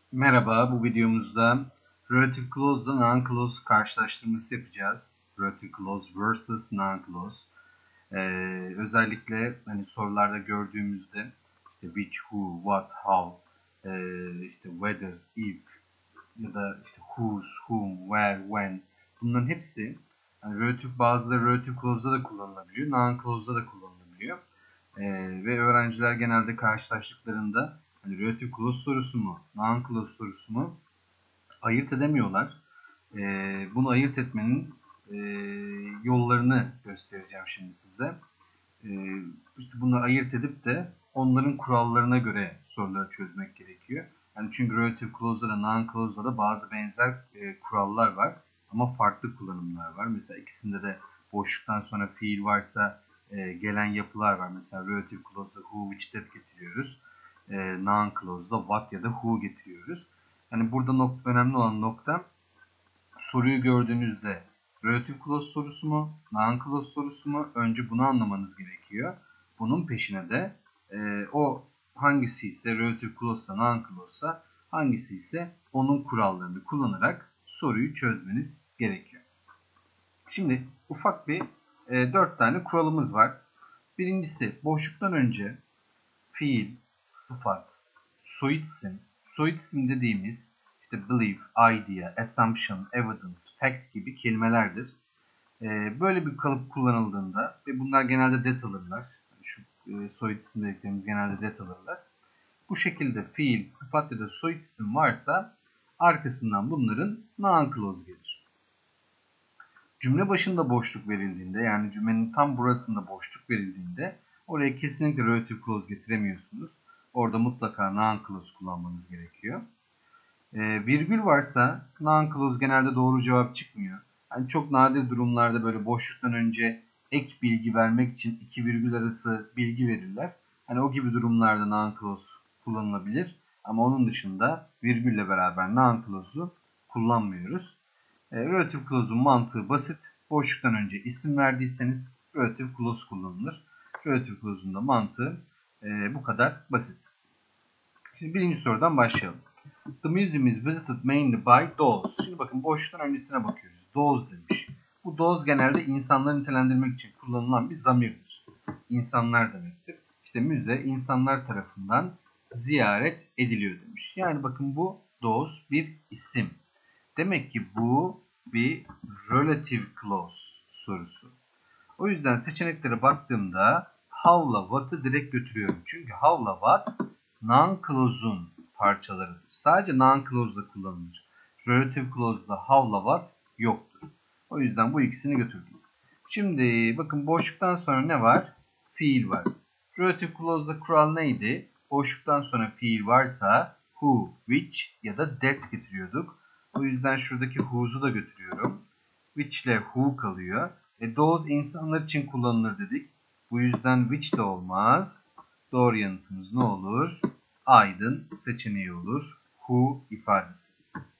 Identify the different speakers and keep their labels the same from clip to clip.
Speaker 1: Merhaba, bu videomuzda relative clause ile non-clause karşılaştırması yapacağız. Relative clause versus non-clause. Özellikle hani sorularda gördüğümüzde işte which, who, what, how, işte whether, if ya da işte whose, whom, where, when, bunların hepsi hani bazıları relative clause'da da kullanılabiliyor, non-clause'da da kullanılabiliyor. Ve öğrenciler genelde karşılaştıklarında hani relative clause sorusu mu, non-clause sorusu mu ayırt edemiyorlar. Bunu ayırt etmenin yollarını göstereceğim şimdi size. İşte bunu ayırt edip de onların kurallarına göre soruları çözmek gerekiyor. Yani çünkü relative clause'da da non-clause'da da bazı benzer kurallar var ama farklı kullanımlar var. Mesela ikisinde de boşluktan sonra fiil varsa gelen yapılar var. Mesela relative clause'da who, which, that getiriyoruz. Non-clause'da what ya da who getiriyoruz. Yani burada önemli olan nokta soruyu gördüğünüzde relative clause sorusu mu, non-clause sorusu mu? Önce bunu anlamanız gerekiyor. Bunun peşine de o hangisi ise relative clause'sa, non-clause'sa hangisi ise onun kurallarını kullanarak soruyu çözmeniz gerekiyor. Şimdi ufak bir 4 tane kuralımız var. Birincisi boşluktan önce fiil, sıfat, soyut isim. Soyut isim dediğimiz işte belief, idea, assumption, evidence, fact gibi kelimelerdir. Böyle bir kalıp kullanıldığında ve bunlar genelde det alırlar. Şu soyut isim dediklerimiz genelde det alırlar. Bu şekilde fiil, sıfat ya da soyut isim varsa arkasından bunların non-clause gelir. Cümle başında boşluk verildiğinde, yani cümlenin tam burasında boşluk verildiğinde oraya kesinlikle relative clause getiremiyorsunuz. Orada mutlaka non-clause kullanmanız gerekiyor. Virgül varsa non-clause genelde doğru cevap çıkmıyor. Yani çok nadir durumlarda böyle boşluktan önce ek bilgi vermek için iki virgül arası bilgi verirler. Hani o gibi durumlarda non-clause kullanılabilir. Ama onun dışında virgülle beraber non-clause'u kullanmıyoruz. Relative clause'un mantığı basit. Boşluktan önce isim verdiyseniz relative clause kullanılır. Relative clause'un da mantığı bu kadar basit. Şimdi birinci sorudan başlayalım. The museum is visited mainly by those. Şimdi bakın boşluktan öncesine bakıyoruz. Those demiş. Bu those genelde insanları nitelendirmek için kullanılan bir zamirdir. İnsanlar demektir. İşte müze insanlar tarafından ziyaret ediliyor demiş. Yani bakın bu those bir isim. Demek ki bu bir relative clause sorusu. O yüzden seçeneklere baktığımda how'la what'ı direkt götürüyorum. Çünkü how'la what non-clause'un parçalarıdır. Sadece non-clause'da kullanılır. Relative clause'da how'la what yoktur. O yüzden bu ikisini götürdüm. Şimdi bakın boşluktan sonra ne var? Fiil var. Relative clause'da kural neydi? Boşluktan sonra fiil varsa who, which ya da that getiriyorduk. O yüzden şuradaki who'su da götürüyorum. Which ile who kalıyor. Those insanlar için kullanılır dedik. Bu yüzden which de olmaz. Doğru yanıtımız ne olur? Aydın seçeneği olur. Who ifadesi.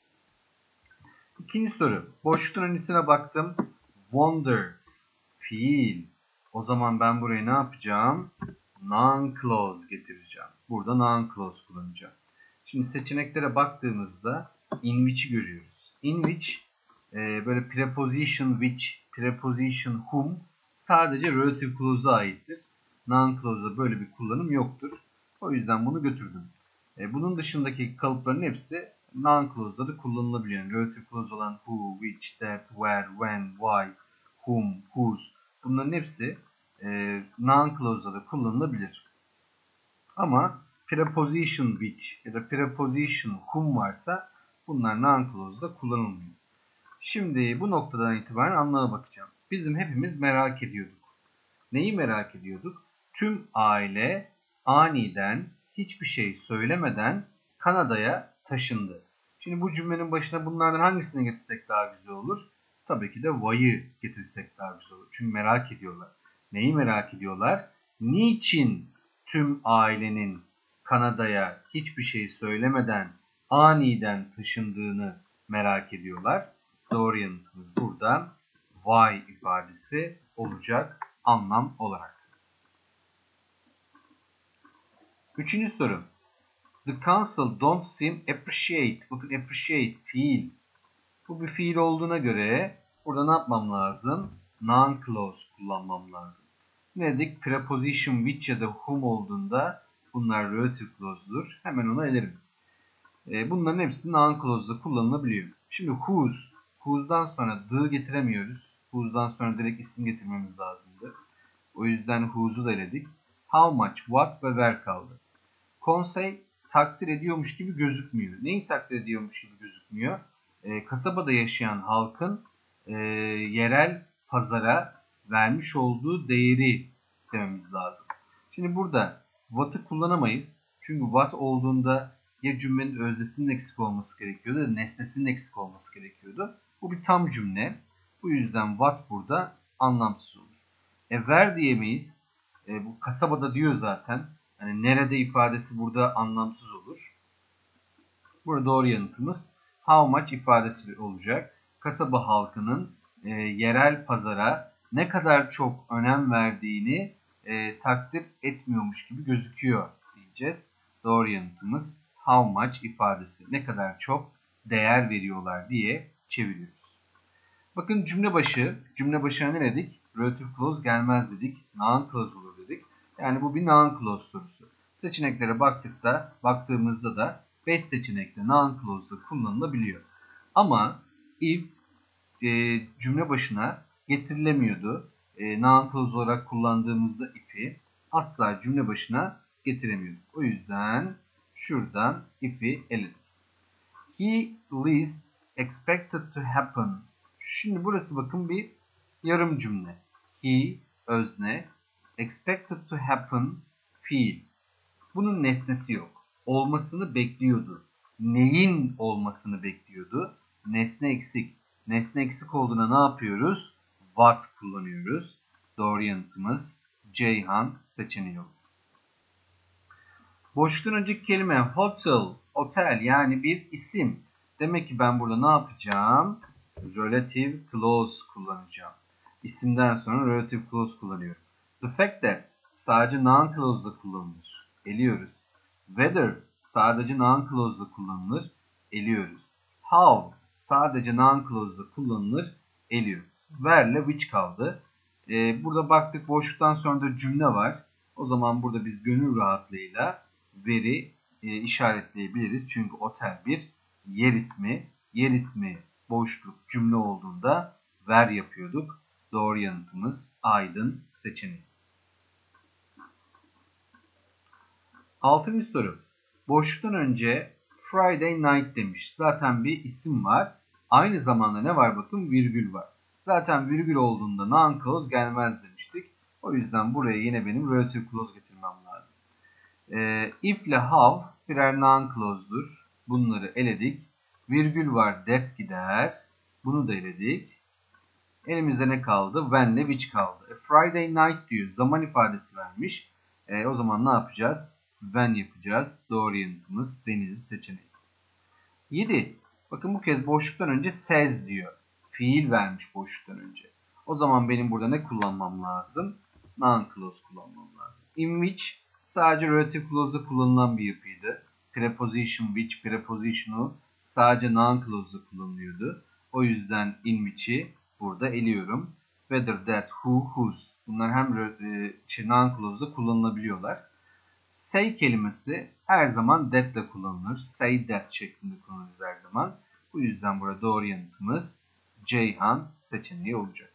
Speaker 1: İkinci soru. Boşluktan öncesine baktım. Wondered. Fiil. O zaman ben buraya ne yapacağım? Non-clause getireceğim. Burada non-clause kullanacağım. Şimdi seçeneklere baktığımızda in which'i görüyoruz. In which böyle preposition which, preposition whom sadece relative clause'a aittir. Non-clause'da böyle bir kullanım yoktur. O yüzden bunu götürdüm. Bunun dışındaki kalıpların hepsi non-clause'da da kullanılabiliyor. Yani relative clause olan who, which, that, where, when, why, whom, whose bunların hepsi non-clause'da da kullanılabilir. Ama preposition which ya da preposition whom varsa bunlar non-clause'da kullanılmıyor. Şimdi bu noktadan itibaren anlamına bakacağım. Bizim hepimiz merak ediyorduk. Neyi merak ediyorduk? Tüm aile aniden hiçbir şey söylemeden Kanada'ya taşındı. Şimdi bu cümlenin başına bunlardan hangisini getirsek daha güzel olur? Tabii ki de why'ı getirsek daha güzel olur. Çünkü merak ediyorlar. Neyi merak ediyorlar? Niçin tüm ailenin Kanada'ya hiçbir şey söylemeden aniden taşındığını merak ediyorlar. Doğru yanıtımız burada why ifadesi olacak anlam olarak. Üçüncü soru. The council don't seem appreciate. Bakın appreciate fiil. Bu bir fiil olduğuna göre burada ne yapmam lazım? Noun clause kullanmam lazım. Ne dedik? Preposition which ya da whom olduğunda bunlar relative clause'dur. Hemen onu elerim. Bunların hepsi noun clause'da kullanılabiliyor. Şimdi whose. Whose'dan sonra the getiremiyoruz. Whose'dan sonra direkt isim getirmemiz lazımdı. O yüzden whose'u da eledik. How much, what ve where kaldı. Konsey takdir ediyormuş gibi gözükmüyor. Neyi takdir ediyormuş gibi gözükmüyor? Kasabada yaşayan halkın yerel pazara vermiş olduğu değeri dememiz lazım. Şimdi burada what'ı kullanamayız. Çünkü what olduğunda ya cümlenin öznesinin eksik olması gerekiyordu ya da nesnesinin eksik olması gerekiyordu. Bu bir tam cümle. Bu yüzden what burada anlamsız olur. Where diyemeyiz. Bu kasabada diyor zaten. Hani nerede ifadesi burada anlamsız olur. Burada doğru yanıtımız how much ifadesi olacak. Kasaba halkının yerel pazara ne kadar çok önem verdiğini takdir etmiyormuş gibi gözüküyor diyeceğiz. Doğru yanıtımız how much ifadesi, ne kadar çok değer veriyorlar diye çeviriyoruz. Bakın cümle başına ne dedik? Relative clause gelmez dedik. Noun clause olur dedik. Yani bu bir noun clause sorusu. Seçeneklere baktığımızda da 5 seçenekte noun clause'da kullanılabiliyor. Ama if cümle başına getirilemiyordu. Noun clause olarak kullandığımızda if'i asla cümle başına getiremiyorduk. O yüzden şuradan if'i eledik. He least expected to happen. Şimdi burası bakın bir yarım cümle. He özne, expected to happen fiil. Bunun nesnesi yok. Olmasını bekliyordu. Neyin olmasını bekliyordu? Nesne eksik. Nesne eksik olduğuna ne yapıyoruz? What kullanıyoruz. Doğru yanıtımız Ceyhan seçeneği olur. Boşluktan önceki kelime hotel, otel yani bir isim. Demek ki ben burada ne yapacağım? Relative clause kullanacağım. İsimden sonra relative clause kullanıyorum. The fact that sadece noun clause'da kullanılır. Eliyoruz. Whether sadece noun clause'da kullanılır. Eliyoruz. How sadece noun clause'da kullanılır. Eliyoruz. Where ile which kaldı. Burada baktık boşluktan sonra da cümle var. O zaman burada biz gönül rahatlığıyla where'i işaretleyebiliriz. Çünkü otel bir yer ismi. Yer ismi boşluk cümle olduğunda where yapıyorduk. Doğru yanıtımız Aydın seçeneği. 6. soru. Boşluktan önce Friday night demiş. Zaten bir isim var. Aynı zamanda ne var bakın? Virgül var. Zaten virgül olduğunda noun clause gelmez demiştik. O yüzden buraya yine benim relative clause getirmem lazım. If ile have birer noun clause'dur. Bunları eledik. Virgül var, that gider. Bunu da eledik. Elimizde ne kaldı? When ile which kaldı. Friday night diyor. Zaman ifadesi vermiş. O zaman ne yapacağız? When yapacağız. Doğru yanıtımız Denizli seçeneği. 7. Bakın bu kez boşluktan önce says diyor. Fiil vermiş boşluktan önce. O zaman benim burada ne kullanmam lazım? Noun clause kullanmam lazım. In which sadece relative clause'da kullanılan bir yapıydı. Preposition which, prepositional sadece noun clause'da kullanılıyordu. O yüzden in which'i burada eliyorum. Whether, that, who, whose. Bunlar hem noun clause'da kullanılabiliyorlar. Say kelimesi her zaman that ile kullanılır. Say that şeklinde kullanırız her zaman. Bu yüzden burada doğru yanıtımız Ceyhan seçeneği olacak.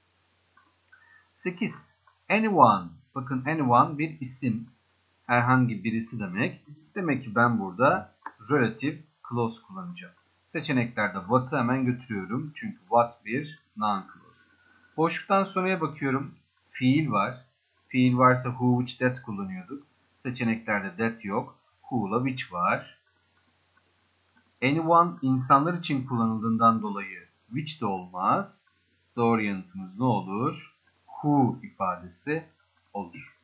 Speaker 1: 8. Anyone. Bakın anyone bir isim. Herhangi birisi demek. Demek ki ben burada relative clause kullanacağım. Seçeneklerde what'ı hemen götürüyorum. Çünkü what bir noun clause. Boşluktan sonraya bakıyorum. Fiil var. Fiil varsa who, which, that kullanıyorduk. Seçeneklerde that yok. Who ile which var. Anyone insanlar için kullanıldığından dolayı which de olmaz. Doğru yanıtımız ne olur? Who ifadesi olur.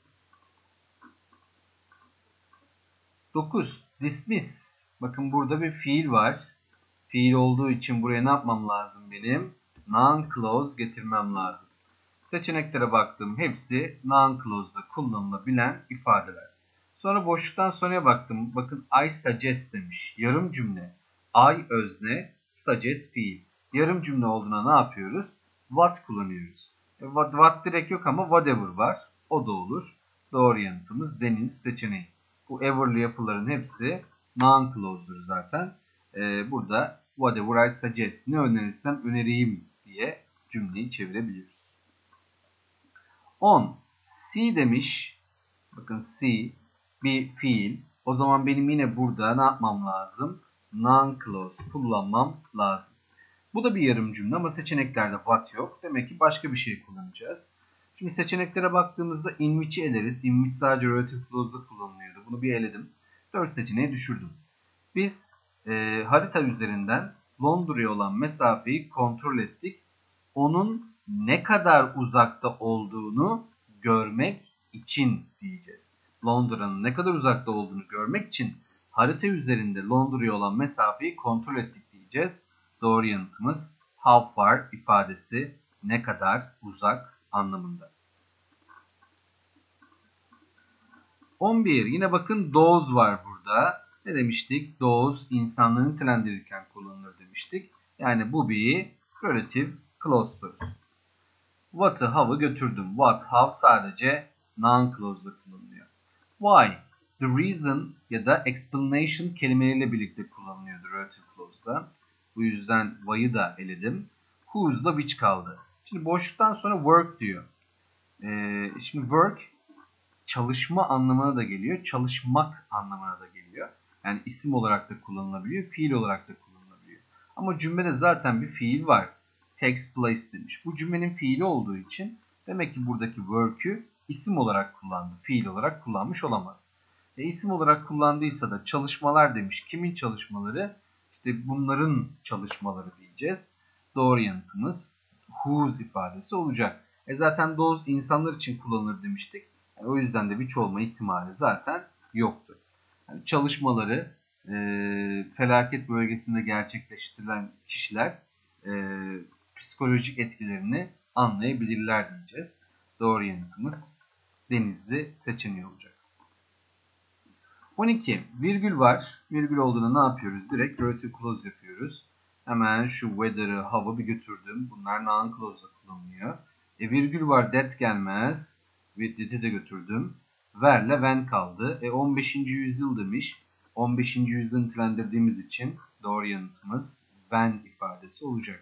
Speaker 1: 9. Dismiss. Bakın burada bir fiil var. Fiil olduğu için buraya ne yapmam lazım benim? Noun clause getirmem lazım. Seçeneklere baktım. Hepsi noun clause'da kullanılabilen ifadeler. Sonra boşluktan sonraya baktım. Bakın I suggest demiş. Yarım cümle. I özne, suggest fiil. Yarım cümle olduğuna ne yapıyoruz? What kullanıyoruz. What direkt yok ama whatever var. O da olur. Doğru yanıtımız deniz seçeneği. Bu ever'lı yapıların hepsi noun clause'dur zaten. Burada whatever I suggest, ne önerirsem önereyim diye cümleyi çevirebiliriz. 10. See demiş. Bakın see bir fiil. O zaman benim yine burada ne yapmam lazım? Noun clause kullanmam lazım. Bu da bir yarım cümle ama seçeneklerde what yok. Demek ki başka bir şey kullanacağız. Şimdi seçeneklere baktığımızda in which'i eleriz. In which sadece relative clause'da kullanılıyordu. Bunu bir eledim. 4 seçeneği düşürdüm. Biz harita üzerinden Londra'ya olan mesafeyi kontrol ettik. Onun ne kadar uzakta olduğunu görmek için diyeceğiz. Londra'nın ne kadar uzakta olduğunu görmek için harita üzerinde Londra'ya olan mesafeyi kontrol ettik diyeceğiz. Doğru yanıtımız how far ifadesi, ne kadar uzak anlamında. 11. Yine bakın those var burada. Ne demiştik? Those insanları nitelendirirken kullanılır demiştik. Yani bu bir relative clause sorusu. What'ı, how'ı götürdüm. What, how sadece noun clause'da kullanılıyor. Why, the reason ya da explanation kelimeleriyle birlikte kullanılıyordu relative clause'da. Bu yüzden why'ı da eledim. Who's'da which kaldı. Şimdi boşluktan sonra work diyor. Şimdi work çalışma anlamına da geliyor. Çalışmak anlamına da geliyor. Yani isim olarak da kullanılabiliyor. Fiil olarak da kullanılabiliyor. Ama cümlede zaten bir fiil var. Takes place demiş. Bu cümlenin fiili olduğu için demek ki buradaki work'ü isim olarak kullandı. Fiil olarak kullanmış olamaz. İsim olarak kullandıysa da çalışmalar demiş. Kimin çalışmaları? İşte bunların çalışmaları diyeceğiz. Doğru yanıtımız whose ifadesi olacak. Zaten those insanlar için kullanılır demiştik. Yani o yüzden de which olma ihtimali zaten yoktu. Yani çalışmaları felaket bölgesinde gerçekleştirilen kişiler psikolojik etkilerini anlayabilirler diyeceğiz. Doğru yanıtımız Denizli seçeneği olacak. 12. Virgül var. Virgül olduğunda ne yapıyoruz? Direkt relative clause yapıyoruz. Hemen şu whether'ı, how'ı bir götürdüm. Bunlar noun clause'da kullanılıyor. Virgül var, that gelmez. With that'i de götürdüm. Where'le when kaldı. 15. yüzyıl demiş. 15. yüzyılı nitelendirdiğimiz için doğru yanıtımız when ifadesi olacak.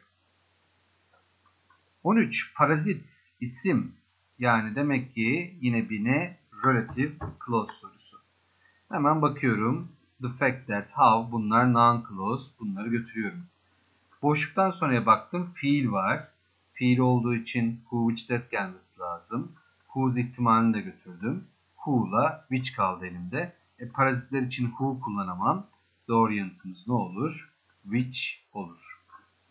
Speaker 1: 13. Parazit, isim. Yani demek ki yine bir ne? Relative clause sorusu. Hemen bakıyorum. The fact that, how, bunlar noun clause. Bunları götürüyorum. Boşluktan sonraya baktım. Fiil var. Fiil olduğu için who, which, that gelmesi lazım. Whose ihtimalini de götürdüm. Who'la which kaldı elimde. Parazitler için who kullanamam. Doğru yanıtımız ne olur? Which olur.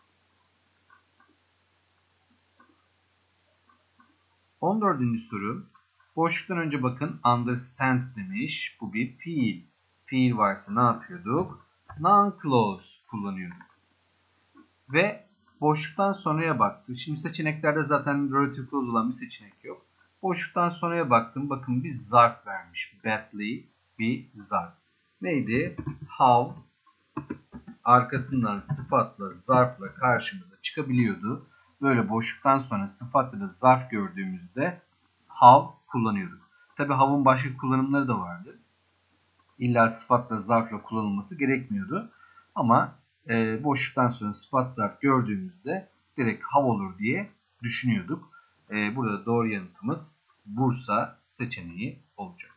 Speaker 1: On dördüncü soru. Boşluktan önce bakın understand demiş. Bu bir fiil. Fiil varsa ne yapıyorduk? Noun clause kullanıyorduk. Ve boşluktan sonraya baktık. Şimdi seçeneklerde zaten relative clause olan bir seçenek yok. Boşluktan sonraya baktım. Bakın bir zarf vermiş. Badly bir zarf. Neydi? How arkasından sıfatla, zarfla karşımıza çıkabiliyordu. Böyle boşluktan sonra sıfatla da zarf gördüğümüzde how kullanıyorduk. Tabi how'un başka kullanımları da vardı. İlla sıfatla, zarfla kullanılması gerekmiyordu. Ama boşluktan sonra sıfat, zarf gördüğümüzde direkt how olur diye düşünüyorduk. Burada doğru yanıtımız Bursa seçeneği olacak.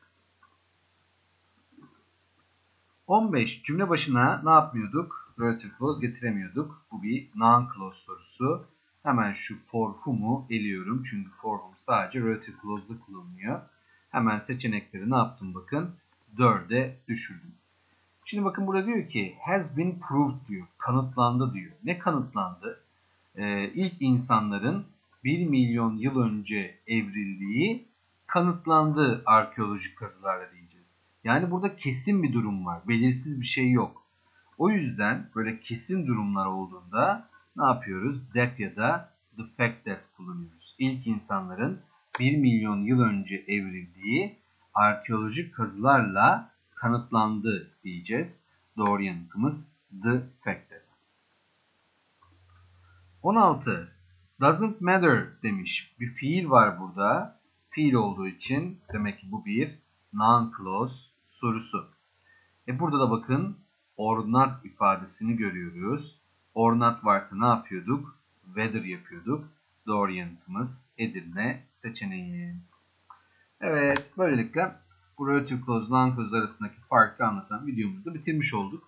Speaker 1: 15. Cümle başına ne yapmıyorduk? Relative clause getiremiyorduk. Bu bir noun clause sorusu. Hemen şu for whom'u eliyorum. Çünkü for whom sadece relative clause'da kullanılıyor. Hemen seçenekleri ne yaptım bakın. 4'e düşürdüm. Şimdi bakın burada diyor ki has been proved diyor. Kanıtlandı diyor. Ne kanıtlandı? İlk insanların 1 milyon yıl önce evrildiği kanıtlandı arkeolojik kazılarla diyeceğiz. Yani burada kesin bir durum var. Belirsiz bir şey yok. O yüzden böyle kesin durumlar olduğunda ne yapıyoruz? That ya da the fact that kullanıyoruz. İlk insanların 1 milyon yıl önce evrildiği arkeolojik kazılarla kanıtlandı diyeceğiz. Doğru yanıtımız the fact that. 16. Doesn't matter demiş. Bir fiil var burada. Fiil olduğu için demek ki bu bir non-clause sorusu. Burada da bakın or not ifadesini görüyoruz. Or not varsa ne yapıyorduk? Whether yapıyorduk. Doğru yanıtımız Edirne seçeneği. Evet, böylelikle bu relative clause, non-clause arasındaki farkı anlatan videomuzu da bitirmiş olduk.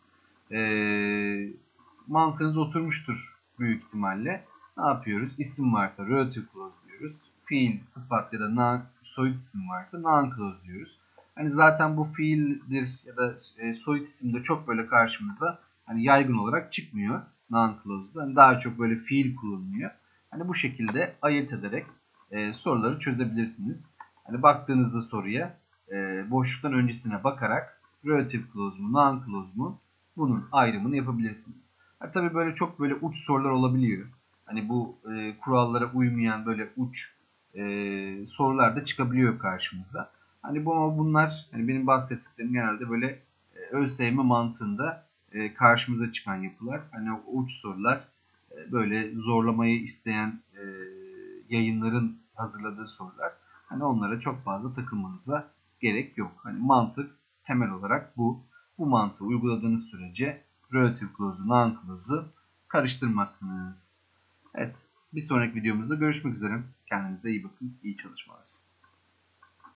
Speaker 1: Mantığınız oturmuştur büyük ihtimalle. Ne yapıyoruz? İsim varsa relative clause diyoruz. Fiil, sıfat ya da soyut isim varsa non-clause diyoruz. Hani zaten bu fiildir ya da soyut isim de çok böyle karşımıza hani yaygın olarak çıkmıyor non-clause'da. Hani daha çok böyle fiil kullanılıyor. Hani bu şekilde ayırt ederek soruları çözebilirsiniz. Hani baktığınızda soruya boşluktan öncesine bakarak relative clause mu, non-clause mu bunun ayrımını yapabilirsiniz. Tabii böyle çok böyle uç sorular olabiliyor. Hani bu kurallara uymayan böyle uç sorular da çıkabiliyor karşımıza. Hani bunlar hani benim bahsettiklerim genelde böyle ÖSYM mantığında karşımıza çıkan yapılar. Hani o uç sorular böyle zorlamayı isteyen yayınların hazırladığı sorular. Hani onlara çok fazla takılmanıza gerek yok. Hani mantık temel olarak bu. Bu mantığı uyguladığınız sürece relative clause'u, non-clause'u karıştırmazsınız. Evet, bir sonraki videomuzda görüşmek üzere. Kendinize iyi bakın, iyi çalışmalar.